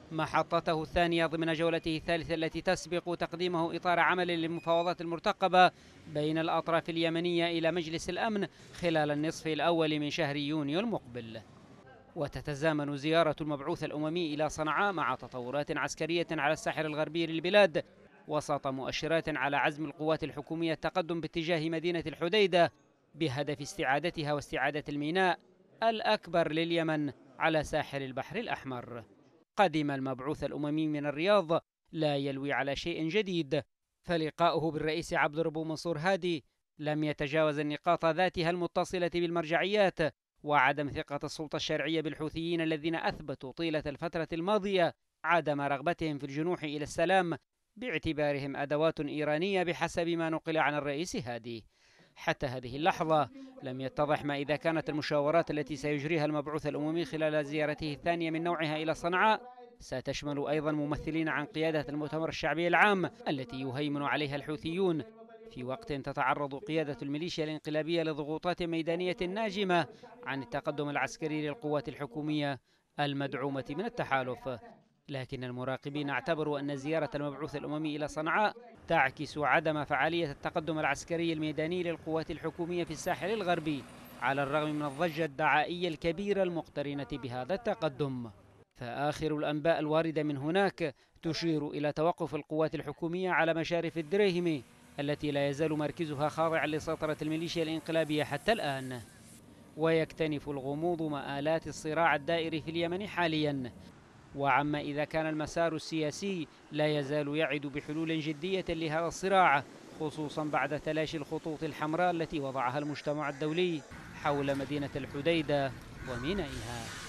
محطته الثانية ضمن جولته الثالثة التي تسبق تقديمه إطار عمل للمفاوضات المرتقبة بين الأطراف اليمنية إلى مجلس الأمن خلال النصف الأول من شهر يونيو المقبل. وتتزامن زيارة المبعوث الأممي إلى صنعاء مع تطورات عسكرية على الساحل الغربي للبلاد وسط مؤشرات على عزم القوات الحكومية التقدم باتجاه مدينة الحديدة بهدف استعادتها واستعادة الميناء الأكبر لليمن على ساحل البحر الأحمر. قدم المبعوث الأممي من الرياض لا يلوي على شيء جديد، فلقاؤه بالرئيس عبد الرب منصور هادي لم يتجاوز النقاط ذاتها المتصلة بالمرجعيات وعدم ثقة السلطة الشرعية بالحوثيين الذين أثبتوا طيلة الفترة الماضية عدم رغبتهم في الجنوح إلى السلام باعتبارهم أدوات إيرانية بحسب ما نقل عن الرئيس هادي. حتى هذه اللحظة لم يتضح ما إذا كانت المشاورات التي سيجريها المبعوث الأممي خلال زيارته الثانية من نوعها إلى صنعاء ستشمل أيضا ممثلين عن قيادة المؤتمر الشعبي العام التي يهيمن عليها الحوثيون، في وقت تتعرض قيادة الميليشيا الانقلابية لضغوطات ميدانية ناجمة عن التقدم العسكري للقوات الحكومية المدعومة من التحالف. لكن المراقبين اعتبروا أن زيارة المبعوث الأممي إلى صنعاء تعكس عدم فعالية التقدم العسكري الميداني للقوات الحكومية في الساحل الغربي على الرغم من الضجة الدعائية الكبيرة المقترنة بهذا التقدم. فآخر الأنباء الواردة من هناك تشير إلى توقف القوات الحكومية على مشارف الدريهم التي لا يزال مركزها خاضعا لسيطرة الميليشيا الانقلابية حتى الآن. ويكتنف الغموض مآلات الصراع الدائر في اليمن حاليا، وعما إذا كان المسار السياسي لا يزال يعد بحلول جدية لهذا الصراع، خصوصا بعد تلاشي الخطوط الحمراء التي وضعها المجتمع الدولي حول مدينة الحديدة ومينائها.